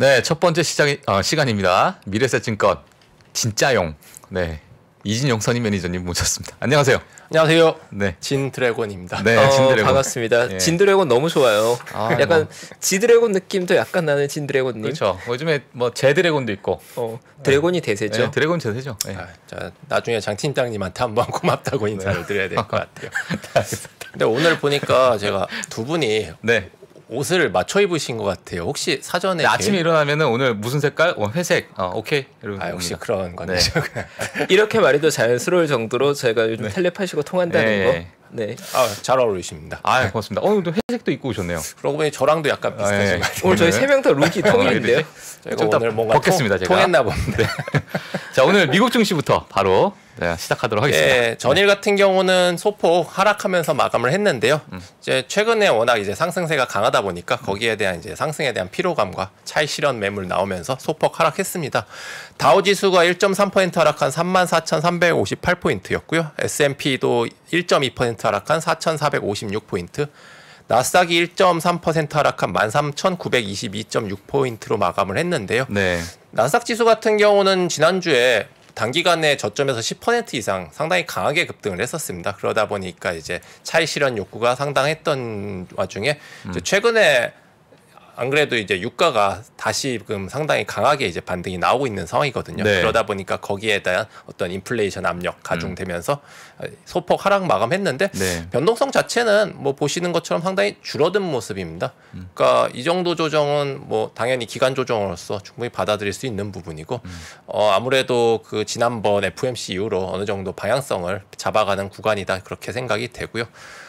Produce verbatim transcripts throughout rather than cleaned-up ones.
네, 첫 번째 시작 어, 시간입니다. 미래세증권 진짜용. 네, 이진용 선임 매니저님 모셨습니다. 안녕하세요. 안녕하세요. 네, 진드래곤입니다. 네, 어, 진드래곤. 반갑습니다. 예. 진드래곤 너무 좋아요. 아, 약간 뭐. 지드래곤 느낌도 약간 나는 진드래곤님. 그렇죠. 요즘에 뭐 제드래곤도 있고. 어, 드래곤이 대세죠. 네, 드래곤 제세죠. 네. 아, 자, 나중에 장 팀장님한테 한번 고맙다고 인사를 드려야 될 것 같아요. 근데 오늘 보니까 제가 두 분이 네. 옷을 맞춰 입으신 것 같아요. 혹시 사전에 네, 아침에 계획- 일어나면은 오늘 무슨 색깔? 어, 회색. 어, 오케이. 이러고 아, 역시 옵니다. 그런 건데죠. 이렇게 말해도 자연스러울 정도로 저희가 요즘 텔레파시고 통한다는 네, 거. 네. 네. 아, 잘 어울리십니다. 아, 고맙습니다. 어, 또 회색도 입고 오셨네요. 그러고 보니 저랑도 약간 아, 예. 비슷하신 것 같아요. 오늘 저희 세 명 다 룩이 통일인데요. 저희가 좀 이따 오늘 뭔가 벗겠습니다, 통, 제가. 통했나 봅니다. 자, 오늘 미국 증시부터 바로 네, 시작하도록 하겠습니다. 예, 전일 같은 경우는 소폭 하락하면서 마감을 했는데요. 음. 이제 최근에 워낙 이제 상승세가 강하다 보니까 거기에 대한 이제 상승에 대한 피로감과 차익 실현 매물 나오면서 소폭 하락했습니다. 다우 지수가 일 점 삼 퍼센트 하락한 삼만 사천삼백오십팔 포인트였고요. 에스 앤 피도 일 점 이 퍼센트 하락한 사천사백오십육 포인트. 나스닥이 일 점 삼 퍼센트 하락한 만 삼천구백이십이 점 육 포인트로 마감을 했는데요. 네. 나스닥 지수 같은 경우는 지난주에 단기간에 저점에서 십 퍼센트 이상 상당히 강하게 급등을 했었습니다. 그러다 보니까 이제 차익 실현 욕구가 상당했던 와중에 음. 이제 최근에 안 그래도 이제 유가가 다시금 상당히 강하게 이제 반등이 나오고 있는 상황이거든요. 네. 그러다 보니까 거기에 대한 어떤 인플레이션 압력 가중되면서 소폭 하락 마감했는데 네. 변동성 자체는 뭐 보시는 것처럼 상당히 줄어든 모습입니다. 음. 그러니까 이 정도 조정은 뭐 당연히 기간 조정으로서 충분히 받아들일 수 있는 부분이고 음. 어 아무래도 그 지난번 에프 오 엠 씨 이후로 어느 정도 방향성을 잡아가는 구간이다 그렇게 생각이 되고요.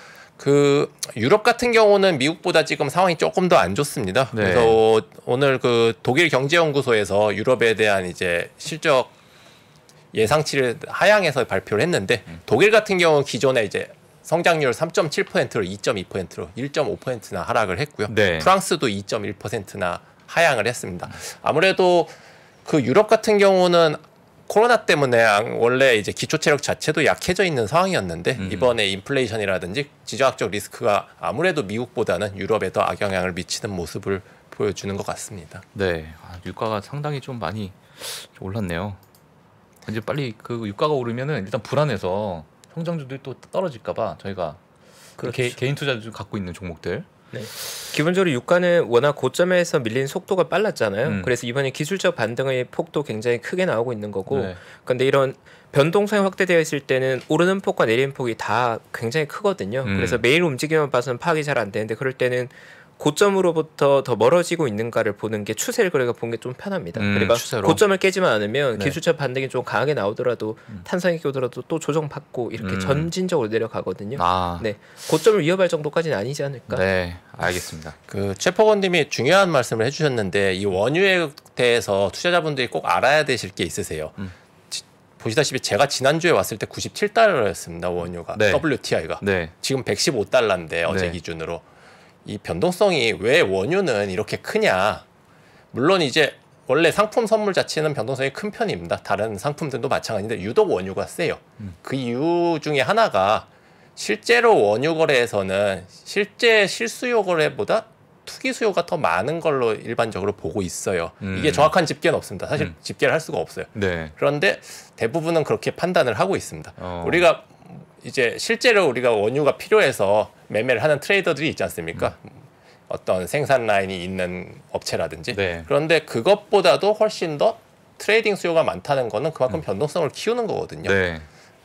그 유럽 같은 경우는 미국보다 지금 상황이 조금 더 안 좋습니다. 네. 그래서 오늘 그 독일 경제연구소에서 유럽에 대한 이제 실적 예상치를 하향해서 발표를 했는데 음. 독일 같은 경우는 기존에 이제 성장률 삼 점 칠 퍼센트로 이 점 이 퍼센트로 일 점 오 퍼센트나 하락을 했고요. 네. 프랑스도 이 점 일 퍼센트나 하향을 했습니다. 아무래도 그 유럽 같은 경우는 코로나 때문에 원래 이제 기초 체력 자체도 약해져 있는 상황이었는데 음. 이번에 인플레이션이라든지 지정학적 리스크가 아무래도 미국보다는 유럽에 더 악영향을 미치는 모습을 보여주는 것 같습니다. 네. 아, 유가가 상당히 좀 많이 좀 올랐네요. 이제 빨리 그 유가가 오르면은 일단 불안해서 성장률이 또 떨어질까봐 저희가 그렇죠. 개, 개인 투자주 갖고 있는 종목들. 네. 기본적으로 유가는 워낙 고점에서 밀린 속도가 빨랐잖아요. 음. 그래서 이번에 기술적 반등의 폭도 굉장히 크게 나오고 있는 거고. 네. 근데 이런 변동성이 확대되어 있을 때는 오르는 폭과 내리는 폭이 다 굉장히 크거든요. 음. 그래서 매일 움직임만 봐서는 파악이 잘 안 되는데 그럴 때는 고점으로부터 더 멀어지고 있는가를 보는 게 추세를 그래가 보는 게 좀 편합니다. 음, 그러니까 추세로. 고점을 깨지만 않으면 네. 기술적 반등이 좀 강하게 나오더라도 음. 탄성이 오더라도 또 조정받고 이렇게 음. 전진적으로 내려가거든요. 아. 네, 고점을 위협할 정도까지는 아니지 않을까. 네. 알겠습니다. 그 최포건님이 중요한 말씀을 해주셨는데 이 원유에 대해서 투자자분들이 꼭 알아야 되실 게 있으세요. 음. 지, 보시다시피 제가 지난주에 왔을 때 구십칠 달러였습니다. 원유가 네. 더블유 티 아이가 네. 지금 백십오 달러인데 어제 네. 기준으로 이 변동성이 왜 원유는 이렇게 크냐? 물론 이제 원래 상품 선물 자체는 변동성이 큰 편입니다. 다른 상품들도 마찬가지인데 유독 원유가 세요. 음. 그 이유 중에 하나가 실제로 원유 거래에서는 실제 실수요 거래보다 투기 수요가 더 많은 걸로 일반적으로 보고 있어요. 음. 이게 정확한 집계는 없습니다. 사실 음. 집계를 할 수가 없어요. 네. 그런데 대부분은 그렇게 판단을 하고 있습니다. 어. 우리가 이제 실제로 우리가 원유가 필요해서 매매를 하는 트레이더들이 있지 않습니까? 음. 어떤 생산 라인이 있는 업체라든지. 네. 그런데 그것보다도 훨씬 더 트레이딩 수요가 많다는 거는 그만큼 음. 변동성을 키우는 거거든요. 네.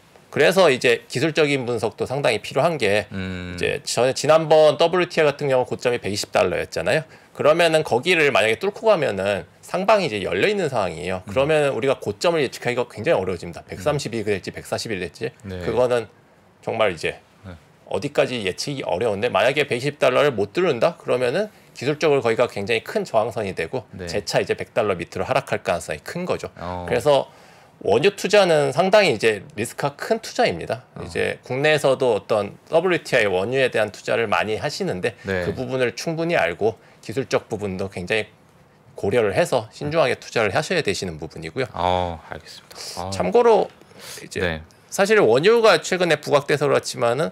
그래서 이제 기술적인 분석도 상당히 필요한 게 음. 이제 저 지난번 더블유 티 아이 같은 경우 고점이 백이십 달러였잖아요. 그러면은 거기를 만약에 뚫고 가면은 상방이 이제 열려 있는 상황이에요. 그러면 우리가 고점을 예측하기가 굉장히 어려워집니다. 백삼십이 될지 백사십일 될지 네. 그거는 정말 이제 네. 어디까지 예측이 어려운데 만약에 백이십 달러를 못 뚫는다 그러면은 기술적으로 거기가 굉장히 큰 저항선이 되고 네. 재차 이제 백 달러 밑으로 하락할 가능성이 큰 거죠. 어. 그래서 원유 투자는 상당히 이제 리스크가 큰 투자입니다. 어. 이제 국내에서도 어떤 더블유 티 아이 원유에 대한 투자를 많이 하시는데 네. 그 부분을 충분히 알고 기술적 부분도 굉장히 고려를 해서 신중하게 투자를 하셔야 되시는 부분이고요. 어, 알겠습니다. 아. 참고로 이제 네. 사실 원유가 최근에 부각돼서 그렇지만은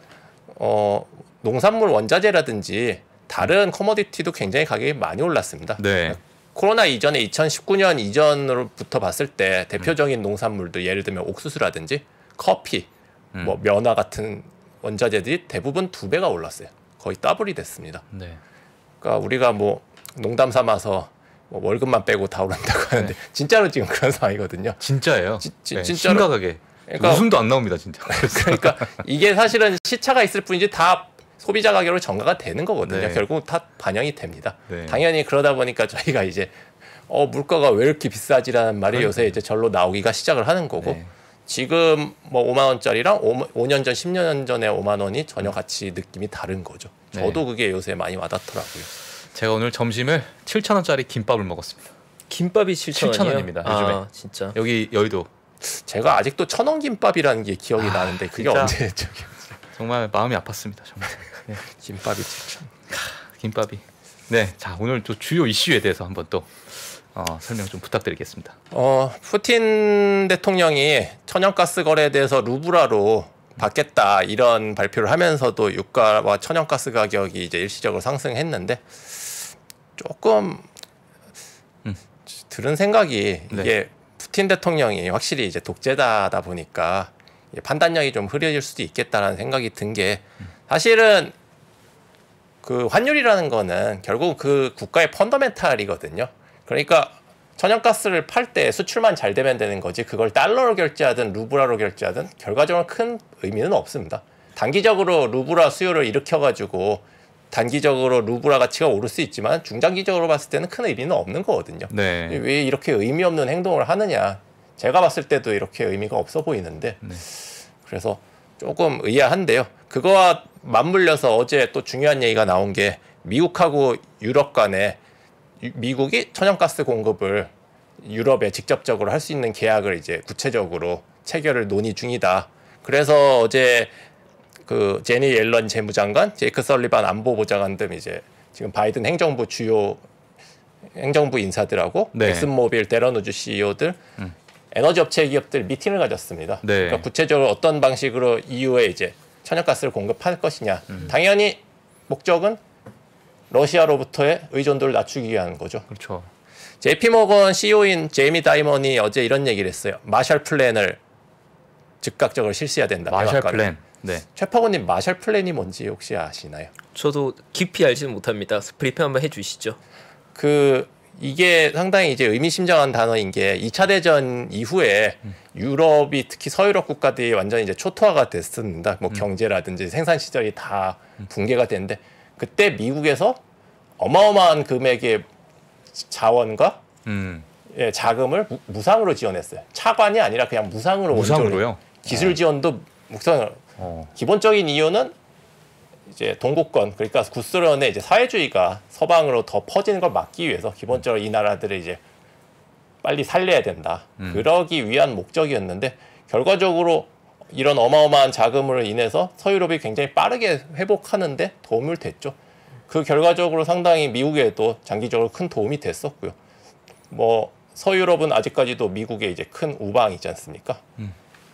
어, 농산물 원자재라든지 다른 커머디티도 굉장히 가격이 많이 올랐습니다. 네. 코로나 이전에 이천십구 년 이전으로부터 봤을 때 대표적인 음. 농산물들 예를 들면 옥수수라든지 커피, 음. 뭐 면화 같은 원자재들이 대부분 두 배가 올랐어요. 거의 더블이 됐습니다. 네. 그러니까 우리가 뭐 농담 삼아서 뭐 월급만 빼고 다 오른다고 하는데 네. 진짜로 지금 그런 상황이거든요. 진짜예요. 지, 지, 네, 진짜로 심각하게. 그러니까, 웃음도 안 나옵니다, 진짜. 그러니까 이게 사실은 시차가 있을 뿐이지 다 소비자 가격으로 전가가 되는 거거든요. 네. 결국 다 반영이 됩니다. 네. 당연히 그러다 보니까 저희가 이제 어 물가가 왜 이렇게 비싸지라는 말이 그러니까요. 요새 이제 절로 나오기가 시작을 하는 거고 네. 지금 뭐 오만 원짜리랑 오 년 전, 십 년 전에 오만 원이 전혀 같이 느낌이 다른 거죠. 저도 네. 그게 요새 많이 와닿더라고요. 제가 오늘 점심을 칠천 원짜리 김밥을 먹었습니다. 김밥이 칠천 원이요? 칠천 원입니다. 요즘에. 아, 진짜. 여기 여의도. 제가 아직도 천원 김밥이라는 게 기억이 아, 나는데 그게 진짜. 언제였죠? 정말 마음이 아팠습니다. 정말. 네. 김밥이 칠천. 김밥이. 네, 자 오늘 또 주요 이슈에 대해서 한번 또 어, 설명 좀 부탁드리겠습니다. 어, 푸틴 대통령이 천연가스 거래에 대해서 루블화로 받겠다 이런 발표를 하면서도 유가와 천연가스 가격이 이제 일시적으로 상승했는데 조금 음. 들은 생각이 네. 이게 푸틴 대통령이 확실히 이제 독재자다 보니까 판단력이 좀 흐려질 수도 있겠다라는 생각이 든 게 사실은 그 환율이라는 거는 결국 그 국가의 펀더멘탈이거든요. 그러니까 천연가스를 팔 때 수출만 잘 되면 되는 거지 그걸 달러로 결제하든 루블화로 결제하든 결과적으로 큰 의미는 없습니다. 단기적으로 루블화 수요를 일으켜가지고 단기적으로 루블화 가치가 오를 수 있지만 중장기적으로 봤을 때는 큰 의미는 없는 거거든요. 네. 왜 이렇게 의미 없는 행동을 하느냐. 제가 봤을 때도 이렇게 의미가 없어 보이는데 네. 그래서 조금 의아한데요. 그거와 맞물려서 어제 또 중요한 얘기가 나온 게 미국하고 유럽 간에 미국이 천연가스 공급을 유럽에 직접적으로 할 수 있는 계약을 이제 구체적으로 체결을 논의 중이다. 그래서 어제 그 제니 옐런 재무장관, 제이크 설리반 안보보좌관 등 이제 지금 바이든 행정부 주요 행정부 인사들하고 네. 엑슨모빌, 데런우즈 씨이오들, 음. 에너지 업체 기업들 미팅을 가졌습니다. 네. 그러니까 구체적으로 어떤 방식으로 이후에 이제 천연가스를 공급할 것이냐. 음. 당연히 목적은 러시아로부터의 의존도를 낮추기 위한 거죠. 그렇죠. 제이피모건 씨이오인 제이미 다이먼이 어제 이런 얘기를 했어요. 마셜 플랜을 즉각적으로 실시해야 된다. 마셜 플랜. 네. 최파고님 마셜 플랜이 뭔지 혹시 아시나요? 저도 깊이 알지는 못합니다. 브리핑 한번 해주시죠. 그 이게 상당히 이제 의미심장한 단어인 게 이 차 대전 이후에 음. 유럽이 특히 서유럽 국가들이 완전히 이제 초토화가 됐습니다. 뭐 음. 경제라든지 생산 시절이 다 붕괴가 됐는데 그때 미국에서 어마어마한 금액의 자원과 음. 예, 자금을 무, 무상으로 지원했어요. 차관이 아니라 그냥 무상으로 무상으로요? 기술 지원도 무상으로. 어. 기본적인 이유는 이제 동구권 그러니까 구소련의 이제 사회주의가 서방으로 더 퍼지는 걸 막기 위해서 기본적으로 이 나라들을 이제 빨리 살려야 된다. 음. 그러기 위한 목적이었는데 결과적으로 이런 어마어마한 자금으로 인해서 서유럽이 굉장히 빠르게 회복하는데 도움을 됐죠. 그 결과적으로 상당히 미국에도 장기적으로 큰 도움이 됐었고요. 뭐 서유럽은 아직까지도 미국의 이제 큰 우방이지 않습니까? 음.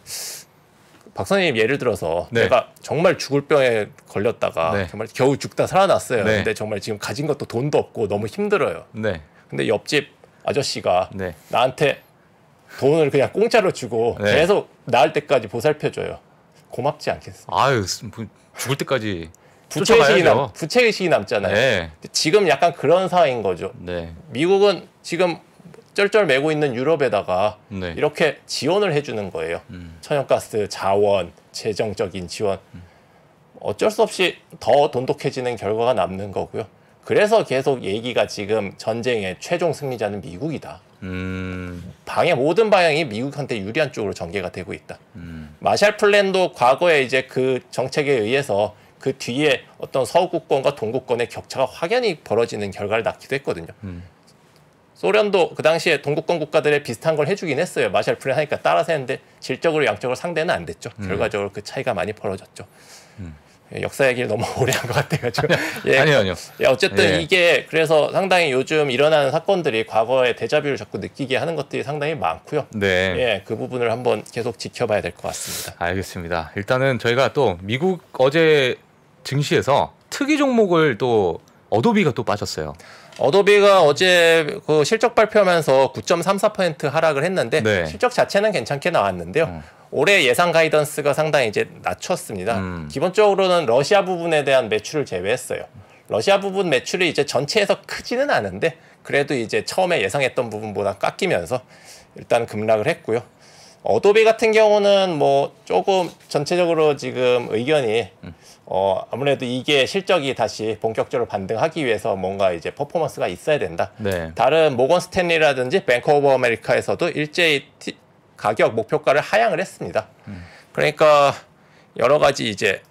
박 선생님 예를 들어서 네. 내가 정말 죽을 병에 걸렸다가 네. 정말 겨우 죽다 살아났어요. 네. 근데 정말 지금 가진 것도 돈도 없고 너무 힘들어요. 네. 근데 옆집 아저씨가 네. 나한테 돈을 그냥 공짜로 주고 네. 계속 나을 때까지 보살펴줘요. 고맙지 않겠어요? 아유, 뭐 죽을 때까지 부채의식이, 남, 부채의식이 남잖아요. 네. 지금 약간 그런 상황인 거죠. 네. 미국은 지금 쩔쩔매고 있는 유럽에다가 네. 이렇게 지원을 해주는 거예요. 음. 천연가스, 자원, 재정적인 지원. 음. 어쩔 수 없이 더 돈독해지는 결과가 남는 거고요. 그래서 계속 얘기가 지금 전쟁의 최종 승리자는 미국이다. 음. 방향 모든 방향이 미국한테 유리한 쪽으로 전개가 되고 있다. 음. 마샬 플랜도 과거에 이제 그 정책에 의해서 그 뒤에 어떤 서구권과 동구권의 격차가 확연히 벌어지는 결과를 낳기도 했거든요. 음. 소련도 그 당시에 동구권 국가들에 비슷한 걸 해주긴 했어요. 마샬 플랜 하니까 따라서 했는데 질적으로 양적으로 상대는 안 됐죠. 음. 결과적으로 그 차이가 많이 벌어졌죠. 음. 역사 얘기를 너무 오래 한 것 같아가지고. 예, 아니요, 아니요. 예, 어쨌든 예. 이게 그래서 상당히 요즘 일어나는 사건들이 과거의 데자뷰를 자꾸 느끼게 하는 것들이 상당히 많고요. 네. 예, 그 부분을 한번 계속 지켜봐야 될 것 같습니다. 알겠습니다. 일단은 저희가 또 미국 어제 증시에서 특이 종목을 또 어도비가 또 빠졌어요. 어도비가 어제 그 실적 발표하면서 구 점 삼사 퍼센트 하락을 했는데 네. 실적 자체는 괜찮게 나왔는데요. 음. 올해 예상 가이던스가 상당히 이제 낮췄습니다. 음. 기본적으로는 러시아 부분에 대한 매출을 제외했어요. 러시아 부분 매출이 이제 전체에서 크지는 않은데 그래도 이제 처음에 예상했던 부분보다 깎이면서 일단 급락을 했고요. 어도비 같은 경우는 뭐 조금 전체적으로 지금 의견이 음. 어 아무래도 이게 실적이 다시 본격적으로 반등하기 위해서 뭔가 이제 퍼포먼스가 있어야 된다. 네. 다른 모건 스탠리라든지 뱅크 오브 아메리카에서도 일제히 티, 가격 목표가를 하향을 했습니다. 음. 그러니까 여러 가지 이제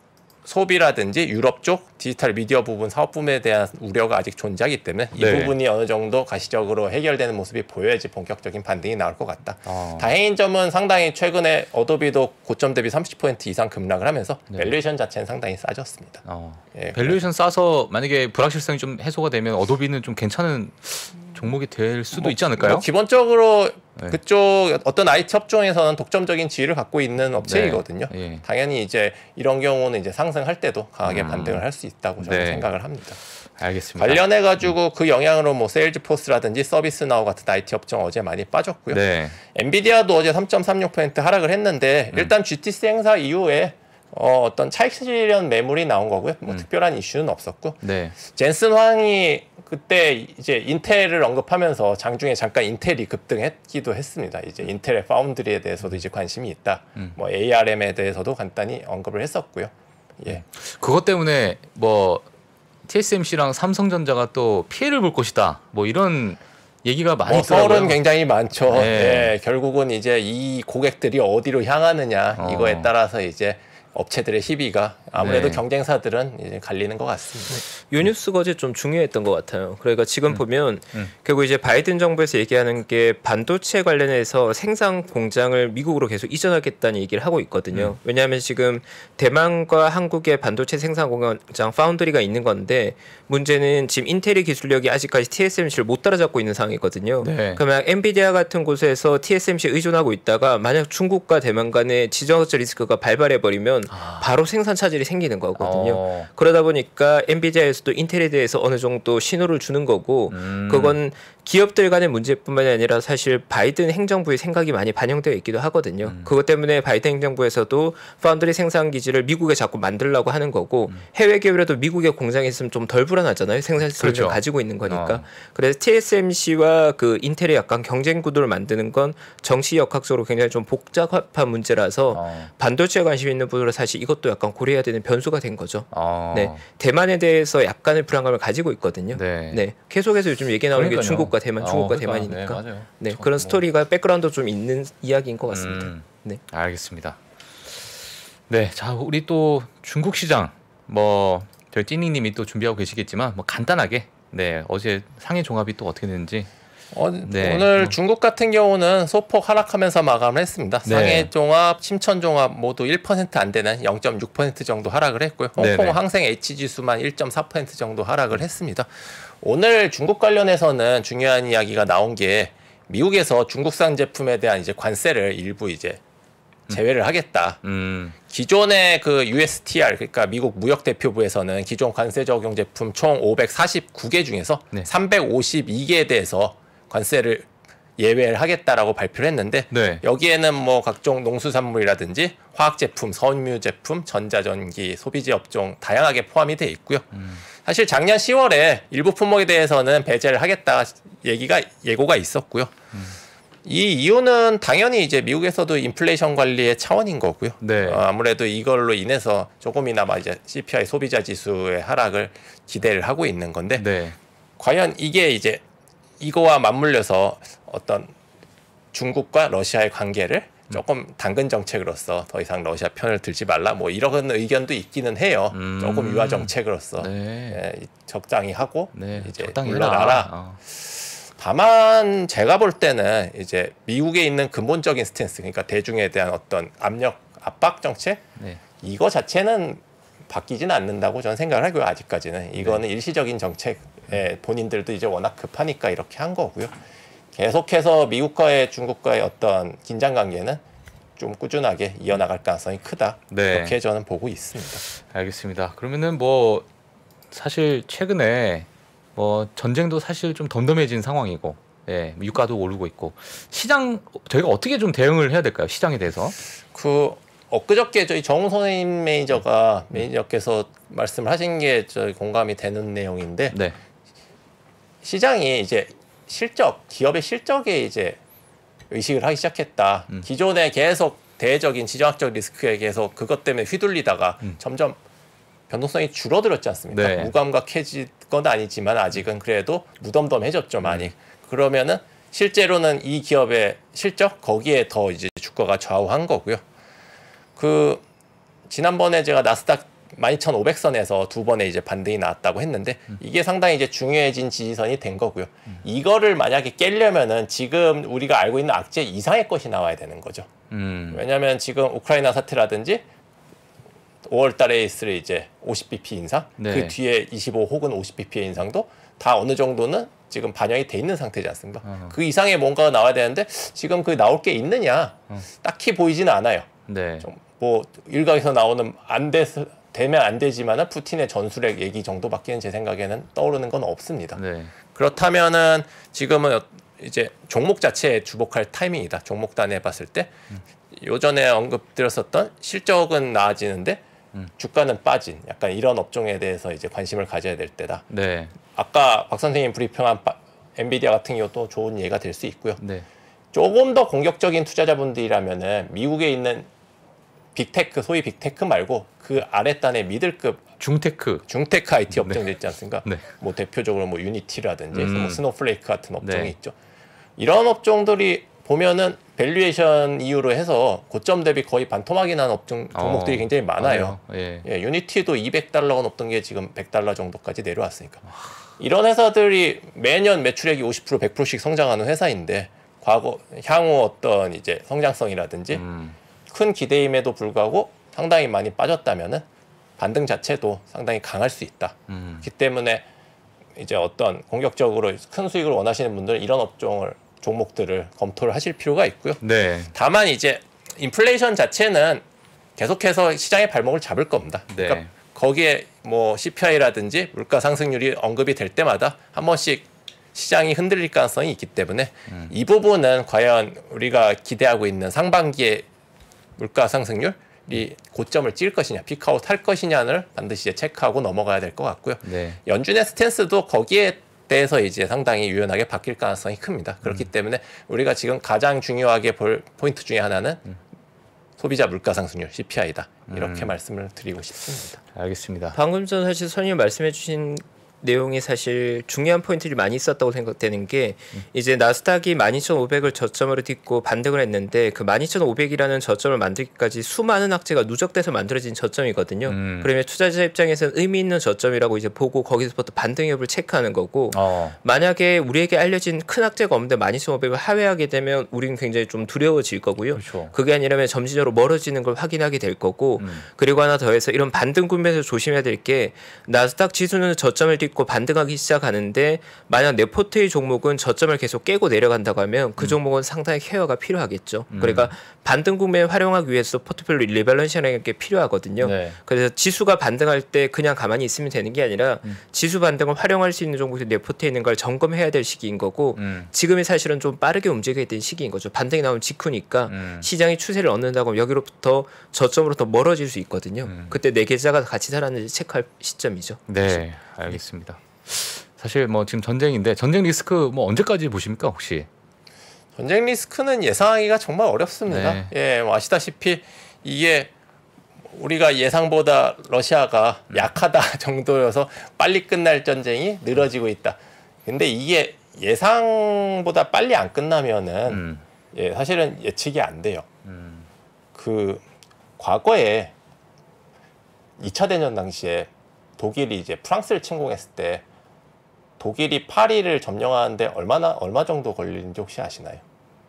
소비라든지 유럽 쪽 디지털 미디어 부분 사업 부분에 대한 우려가 아직 존재하기 때문에 이 네. 부분이 어느 정도 가시적으로 해결되는 모습이 보여야지 본격적인 반등이 나올 것 같다. 어. 다행인 점은 상당히 최근에 어도비도 고점 대비 삼십 퍼센트 이상 급락을 하면서 네. 밸류에이션 자체는 상당히 싸졌습니다. 어. 예, 밸류에이션 싸서 만약에 불확실성이 좀 해소가 되면 어도비는 좀 괜찮은 종목이 될 수도 뭐, 있지 않을까요? 뭐 기본적으로 네. 그쪽 어떤 아이티 업종에서는 독점적인 지위를 갖고 있는 업체이거든요. 네. 예. 당연히 이제 이런 경우는 이제 상승할 때도 강하게 음. 반등을 할 수 있다고 저는 네. 생각을 합니다. 알겠습니다. 관련해 가지고 그 영향으로 뭐 세일즈포스라든지 서비스나우 같은 아이티 업종 어제 많이 빠졌고요. 네. 엔비디아도 어제 삼 점 삼육 퍼센트 하락을 했는데 음. 일단 지티씨 행사 이후에 어, 어떤 차익 실현 매물이 나온 거고요. 뭐 음. 특별한 이슈는 없었고 네. 젠슨 황이 그때 이제 인텔을 언급하면서 장중에 잠깐 인텔이 급등했기도 했습니다. 이제 인텔의 파운드리에 대해서도 이제 관심이 있다. 음. 뭐 에이알엠에 대해서도 간단히 언급을 했었고요. 예. 그것 때문에 뭐 티에스엠씨랑 삼성전자가 또 피해를 볼 것이다. 뭐 이런 얘기가 많이 뭐 있더라고요. 서울은 굉장히 많죠. 네. 예, 결국은 이제 이 고객들이 어디로 향하느냐 어. 이거에 따라서 이제 업체들의 희비가 아무래도 네. 경쟁사들은 이제 갈리는 것 같습니다. 요 뉴스가 어제 좀 중요했던 것 같아요. 그러니까 지금 음. 보면 음. 결국 이제 바이든 정부에서 얘기하는 게 반도체 관련해서 생산 공장을 미국으로 계속 이전하겠다는 얘기를 하고 있거든요. 음. 왜냐하면 지금 대만과 한국의 반도체 생산 공장 파운드리가 있는 건데 문제는 지금 인텔의 기술력이 아직까지 티에스엠씨를 못 따라잡고 있는 상황이거든요. 네. 그러면 엔비디아 같은 곳에서 티에스엠씨에 의존하고 있다가 만약 중국과 대만 간의 지정학적 리스크가 발발해 버리면 아. 바로 생산 차질이 생기는 거거든요. 어. 그러다 보니까 엔비디아에서도 인텔에 대해서 어느 정도 신호를 주는 거고 음. 그건 기업들 간의 문제뿐만이 아니라 사실 바이든 행정부의 생각이 많이 반영되어 있기도 하거든요. 음. 그것 때문에 바이든 행정부에서도 파운드리 생산 기지를 미국에 자꾸 만들려고 하는 거고 음. 해외 기업이라도 미국에 공장이 있으면 좀 덜 불안하잖아요. 생산 시설을 그렇죠. 가지고 있는 거니까. 어. 그래서 티에스엠씨와 그 인텔의 약간 경쟁 구도를 만드는 건 정치 역학적으로 굉장히 좀 복잡한 문제라서 어. 반도체에 관심 있는 분들은 사실 이것도 약간 고려해야 되는 변수가 된 거죠. 어. 네, 대만에 대해서 약간의 불안감을 가지고 있거든요. 네. 네, 계속해서 요즘 얘기 나오는 그러니까요. 게 중국과 대만, 어, 중국과 그러니까, 대만이니까. 네, 맞아요. 네, 저, 그런 뭐. 스토리가 백그라운드 좀 있는 이야기인 것 같습니다. 음. 네. 알겠습니다. 네, 자 우리 또 중국 시장 뭐 저희 찐닝님이 또 준비하고 계시겠지만 뭐 간단하게 네 어제 상해 종합이 또 어떻게 됐는지 어, 네. 오늘 뭐. 중국 같은 경우는 소폭 하락하면서 마감을 했습니다. 네. 상해 종합, 심천 종합 모두 일 퍼센트 안 되는 영 점 육 퍼센트 정도 하락을 했고요. 홍콩 네네. 항생 H 지수만 일 점 사 퍼센트 정도 하락을 했습니다. 오늘 중국 관련해서는 중요한 이야기가 나온 게 미국에서 중국산 제품에 대한 이제 관세를 일부 이제 제외를 하겠다. 음, 기존의 그 유에스티알 그러니까 미국 무역대표부에서는 기존 관세 적용 제품 총 오백사십구 개 중에서 네. 삼백오십이 개에 대해서 관세를 예외를 하겠다라고 발표를 했는데 네. 여기에는 뭐 각종 농수산물이라든지 화학 제품, 섬유 제품, 전자전기, 소비재 업종 다양하게 포함이 돼 있고요. 음. 사실 작년 시월에 일부 품목에 대해서는 배제를 하겠다 얘기가 예고가 있었고요. 음. 이 이유는 당연히 이제 미국에서도 인플레이션 관리의 차원인 거고요. 네. 어, 아무래도 이걸로 인해서 조금이나마 이제 씨피아이 소비자 지수의 하락을 기대를 하고 있는 건데 네. 과연 이게 이제 이거와 맞물려서 어떤 중국과 러시아의 관계를 조금 당근 정책으로서 더 이상 러시아 편을 들지 말라 뭐 이런 의견도 있기는 해요. 음. 조금 유화 정책으로서 네. 예, 적당히 하고 네. 이제 적당히 물러나라. 해라. 어. 다만 제가 볼 때는 이제 미국에 있는 근본적인 스탠스 그러니까 대중에 대한 어떤 압력 압박 정책 네. 이거 자체는 바뀌지는 않는다고 저는 생각을 하고요. 아직까지는 이거는 일시적인 정책에 본인들도 이제 워낙 급하니까 이렇게 한 거고요. 계속해서 미국과의 중국과의 어떤 긴장 관계는 좀 꾸준하게 이어나갈 가능성이 크다. 네. 이렇게 저는 보고 있습니다. 알겠습니다. 그러면은 뭐 사실 최근에 뭐 전쟁도 사실 좀 덤덤해진 상황이고, 예, 유가도 오르고 있고 시장 저희가 어떻게 좀 대응을 해야 될까요? 시장에 대해서? 그 엊그저께 저희 정우 선임 매니저가 매니저께서 말씀을 하신 게 저희 공감이 되는 내용인데 네. 시장이 이제 실적 기업의 실적에 이제 의식을 하기 시작했다. 음. 기존에 계속 대외적인 지정학적 리스크에 계속 그것 때문에 휘둘리다가 음. 점점 변동성이 줄어들었지 않습니까? 네. 무감각해진 건 아니지만 아직은 그래도 무덤덤해졌죠 많이. 음. 그러면은 실제로는 이 기업의 실적 거기에 더 이제 주가가 좌우한 거고요. 그 지난번에 제가 나스닥 만 이천오백 선에서 두 번의 이제 반등이 나왔다고 했는데 음. 이게 상당히 이제 중요해진 지지선이 된 거고요. 음. 이거를 만약에 깨려면은 지금 우리가 알고 있는 악재 이상의 것이 나와야 되는 거죠. 음. 왜냐하면 지금 우크라이나 사태라든지 오월 달에 있을 이제 오십 비피 인상, 네. 그 뒤에 이십오 혹은 오십 비피의 인상도 다 어느 정도는 지금 반영이 돼 있는 상태지 않습니까? 어. 그 이상의 뭔가가 나와야 되는데 지금 그 나올 게 있느냐 어. 딱히 보이지는 않아요. 네. 좀 뭐 일각에서 나오는 안 돼서 되면 안 되지만은 푸틴의 전술핵 얘기 정도밖에는 제 생각에는 떠오르는 건 없습니다. 네. 그렇다면은 지금은 이제 종목 자체에 주목할 타이밍이다. 종목단에 봤을 때 음. 요전에 언급드렸었던 실적은 나아지는데 음. 주가는 빠진 약간 이런 업종에 대해서 이제 관심을 가져야 될 때다. 네. 아까 박 선생님 브리핑한 바, 엔비디아 같은 경우도 좋은 예가 될 수 있고요. 네. 조금 더 공격적인 투자자분들이라면은 미국에 있는 빅테크, 소위 빅테크 말고 그 아랫단의 미들급 중테크. 중테크 아이티 업종들 있지 않습니까? 네. 뭐 대표적으로 뭐 유니티라든지 음. 뭐 스노플레이크 같은 업종이 네. 있죠. 이런 업종들이 보면은 밸류에이션 이유로 해서 고점 대비 거의 반토막이 난 업종 종목들이 어, 굉장히 많아요. 맞아요. 예. 예, 유니티도 이백 달러가 넘던 게 지금 백 달러 정도까지 내려왔으니까. 이런 회사들이 매년 매출액이 오십 퍼센트 백 퍼센트씩 성장하는 회사인데 과거 향후 어떤 이제 성장성이라든지 음. 큰 기대임에도 불구하고 상당히 많이 빠졌다면은 반등 자체도 상당히 강할 수 있다. 음. 그렇기 때문에 이제 어떤 공격적으로 큰 수익을 원하시는 분들은 이런 업종을 종목들을 검토를 하실 필요가 있고요. 네. 다만 이제 인플레이션 자체는 계속해서 시장의 발목을 잡을 겁니다. 네. 그러니까 거기에 뭐 씨피아이라든지 물가 상승률이 언급이 될 때마다 한 번씩 시장이 흔들릴 가능성이 있기 때문에 음. 이 부분은 과연 우리가 기대하고 있는 상반기에 물가 상승률이 고점을 찍을 것이냐, 피크아웃 할 것이냐를 반드시 이제 체크하고 넘어가야 될 것 같고요. 네. 연준의 스탠스도 거기에 대해서 이제 상당히 유연하게 바뀔 가능성이 큽니다. 그렇기 음. 때문에 우리가 지금 가장 중요하게 볼 포인트 중에 하나는 음. 소비자 물가 상승률 씨피아이다. 이렇게 음. 말씀을 드리고 싶습니다. 알겠습니다. 방금 전 사실 선생님 말씀해주신 내용이 사실 중요한 포인트들이 많이 있었다고 생각되는 게 음. 이제 나스닥이 만 이천오백을 저점으로 딛고 반등을 했는데 그 만 이천오백이라는 저점을 만들기까지 수많은 악재가 누적돼서 만들어진 저점이거든요. 음. 그러면 투자자 입장에서는 의미 있는 저점이라고 이제 보고 거기서부터 반등 여부를 체크하는 거고 어. 만약에 우리에게 알려진 큰 악재가 없는데 만 이천오백을 하회하게 되면 우리는 굉장히 좀 두려워질 거고요. 그렇죠. 그게 아니라면 점진적으로 멀어지는 걸 확인하게 될 거고 음. 그리고 하나 더해서 이런 반등 구매에서 조심해야 될 게 나스닥 지수는 저점을 딛고 반등하기 시작하는데 만약 내 포트의 종목은 저점을 계속 깨고 내려간다고 하면 그 종목은 상당히 케어가 필요하겠죠. 음. 그러니까 반등 구매 활용하기 위해서 포트폴리오 리밸런싱하는 게 필요하거든요. 네. 그래서 지수가 반등할 때 그냥 가만히 있으면 되는 게 아니라 음. 지수 반등을 활용할 수 있는 종목이 내 포트에 있는 걸 점검해야 될 시기인 거고 음. 지금이 사실은 좀 빠르게 움직여야 되는 시기인 거죠. 반등이 나오면 직후니까 음. 시장이 추세를 얻는다고 하면 여기로부터 저점으로부터 멀어질 수 있거든요. 음. 그때 내 계좌가 같이 살았는지 체크할 시점이죠. 네, 알겠습니다. 사실 뭐 지금 전쟁인데 전쟁 리스크 뭐 언제까지 보십니까 혹시? 전쟁 리스크는 예상하기가 정말 어렵습니다. 네. 예, 뭐 아시다시피 이게 우리가 예상보다 러시아가 음. 약하다 정도여서 빨리 끝날 전쟁이 늘어지고 있다. 근데 이게 예상보다 빨리 안 끝나면은 음. 예, 사실은 예측이 안 돼요. 음. 그 과거에 이 차 대전 당시에 독일이 이제 프랑스를 침공했을 때 독일이 파리를 점령하는데 얼마나 얼마 정도 걸리는지 혹시 아시나요?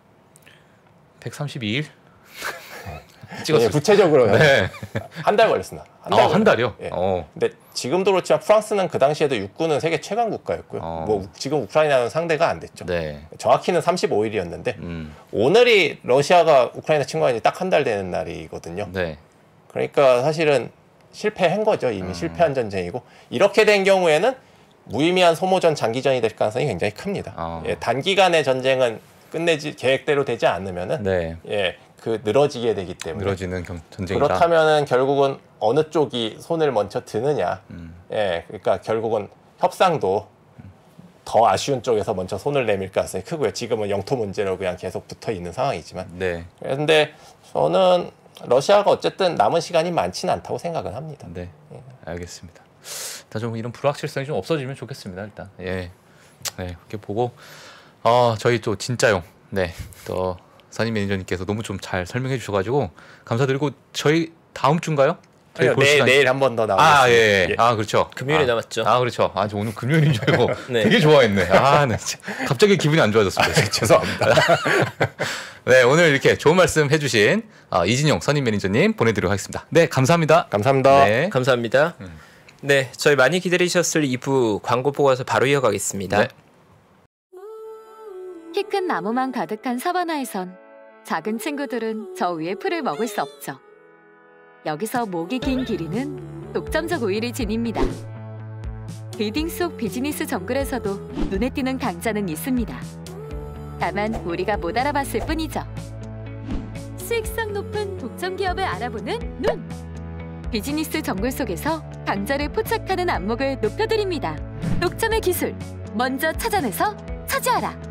백삼십이 일? 예, 찍었어요. 구체적으로요. 네. 한 달 걸렸습니다. 한 달. 아, 한 달이요? 예. 어. 근데 지금도 그렇지만 프랑스는 그 당시에도 육군은 세계 최강 국가였고요. 어. 뭐 우- 지금 우크라이나는 상대가 안 됐죠. 네. 정확히는 삼십오 일이었는데 음. 오늘이 러시아가 우크라이나 침공한 지 딱 한 달 되는 날이거든요. 네. 그러니까 사실은 실패한 거죠. 이미 음. 실패한 전쟁이고 이렇게 된 경우에는 무의미한 소모전, 장기전이 될 가능성이 굉장히 큽니다. 어. 예, 단기간의 전쟁은 끝내지 계획대로 되지 않으면은 네. 예, 그 늘어지게 되기 때문에 늘어지는 경, 전쟁이다. 그렇다면은 결국은 어느 쪽이 손을 먼저 드느냐. 음. 예, 그러니까 결국은 협상도 더 아쉬운 쪽에서 먼저 손을 내밀 가능성이 크고요. 지금은 영토 문제로 그냥 계속 붙어 있는 상황이지만. 네. 그런데 저는 러시아가 어쨌든 남은 시간이 많지는 않다고 생각은 합니다. 네. 알겠습니다. 일단 좀 이런 불확실성이 좀 없어지면 좋겠습니다. 일단. 예. 네, 이렇게 보고 어, 저희 또 진짜용. 네. 또 선임 매니저님께서 너무 좀 잘 설명해 주셔 가지고 감사드리고 저희 다음 주인가요? 저희 볼 내일 시간이- 내일 한 번 더 나오겠습니다. 아, 예, 예. 예. 아, 그렇죠. 금요일에 아, 남았죠. 아, 그렇죠. 아, 저 오늘 금요일인 줄 알고 네. 되게 좋아했네. 아, 네. 진짜. 갑자기 기분이 안 좋아졌습니다. 죄송합니다. 네, 오늘 이렇게 좋은 말씀 해주신 어, 이진용 선임 매니저님 보내드리도록 하겠습니다. 네, 감사합니다. 감사합니다. 네. 감사합니다. 네, 저희 많이 기다리셨을 이 부 광고 보고 와서 바로 이어가겠습니다. 네. 키 큰 나무만 가득한 사바나에선 작은 친구들은 저 위에 풀을 먹을 수 없죠. 여기서 목이 긴 기린은 독점적 우위를 지닙니다. 빌딩 속 비즈니스 정글에서도 눈에 띄는 강자는 있습니다. 다만 우리가 못 알아봤을 뿐이죠. 수익성 높은 독점 기업을 알아보는 눈! 비즈니스 정글 속에서 강자를 포착하는 안목을 높여드립니다. 독점의 기술, 먼저 찾아내서 차지하라!